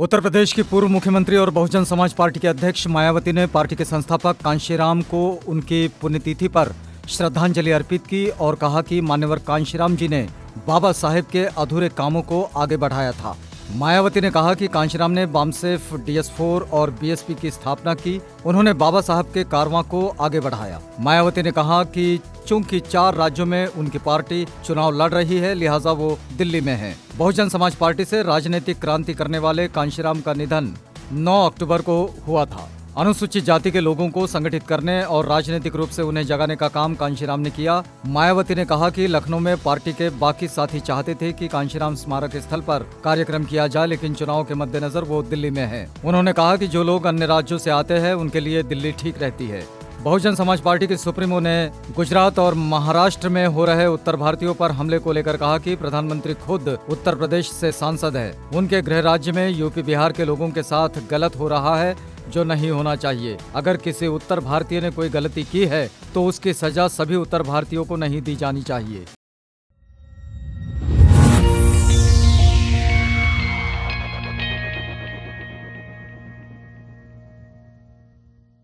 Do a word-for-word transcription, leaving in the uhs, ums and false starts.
उत्तर प्रदेश की पूर्व मुख्यमंत्री और बहुजन समाज पार्टी के अध्यक्ष मायावती ने पार्टी के संस्थापक कांशीराम को उनकी पुण्यतिथि पर श्रद्धांजलि अर्पित की और कहा कि मान्यवर कांशीराम जी ने बाबा साहेब के अधूरे कामों को आगे बढ़ाया था। मायावती ने कहा कि कांशीराम ने बामसेफ, डी एस फोर और बी एस पी की स्थापना की। उन्होंने बाबा साहब के कारवां को आगे बढ़ाया। मायावती ने कहा कि चूंकि चार राज्यों में उनकी पार्टी चुनाव लड़ रही है, लिहाजा वो दिल्ली में है। बहुजन समाज पार्टी से राजनीतिक क्रांति करने वाले कांशीराम का निधन नौ अक्टूबर को हुआ था। अनुसूचित जाति के लोगों को संगठित करने और राजनीतिक रूप से उन्हें जगाने का काम कांशीराम ने किया। मायावती ने कहा कि लखनऊ में पार्टी के बाकी साथी चाहते थे कि कांशीराम स्मारक स्थल पर कार्यक्रम किया जाए, लेकिन चुनाव के मद्देनजर वो दिल्ली में है। उन्होंने कहा कि जो लोग अन्य राज्यों से आते हैं उनके लिए दिल्ली ठीक रहती है। बहुजन समाज पार्टी के सुप्रीमो ने गुजरात और महाराष्ट्र में हो रहे उत्तर भारतीयों पर हमले को लेकर कहा कि प्रधानमंत्री खुद उत्तर प्रदेश से सांसद है। उनके गृह राज्य में यूपी बिहार के लोगों के साथ गलत हो रहा है जो नहीं होना चाहिए। अगर किसी उत्तर भारतीय ने कोई गलती की है तो उसकी सजा सभी उत्तर भारतीयों को नहीं दी जानी चाहिए।